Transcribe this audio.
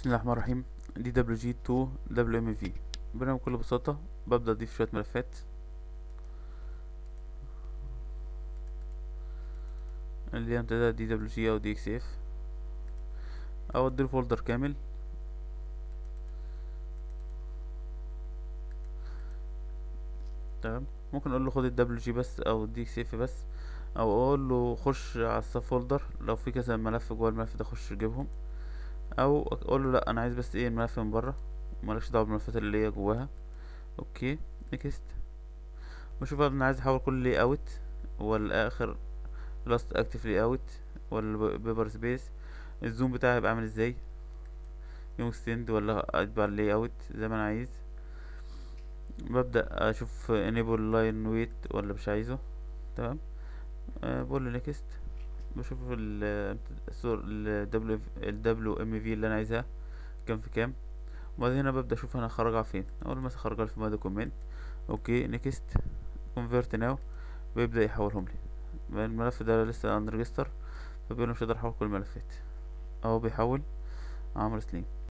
بسم الله الرحمن الرحيم. دي دبليو جي 2 دبليو ام في برنامج بكل بساطة. ببدأ أضيف شوية ملفات اللي هي امتداد دي دبليو جي أو دي اكس اف، أو أديله فولدر كامل. تمام، ممكن أقول له خد الدبليو جي بس أو الدي اكس اف بس، أو أقول له خش على السب فولدر لو في كذا ملف جوه الملف ده خش جيبهم، أو أقول له لأ أنا عايز بس ايه الملف من بره، مالكش دعوة بالملفات اللي هي جواها. اوكي، نيكست. بشوف بقى انا عايز احول كل لي اوت ولا اخر لاست اكتف لي اوت ولا بيبر سبيس، الزوم بتاعي هيبقى عامل ازاي، يوم اكستند ولا اتبع اللي اوت زي ما انا عايز. ببدأ اشوف enable line weight ولا مش عايزه. تمام، بقول له next. بشوف ال WMV اللي انا عايزها كام في كام، وبعدين هنا ببدأ اشوف انا خرجها فين. اول مثلا خرجها في ماي دوكيمنت. اوكي، next convert now. بيبدأ يحولهم لي. الملف ده لسه unregister، فبيقول مش هقدر احول كل الملفات. اهو بيحول عمرو سليم.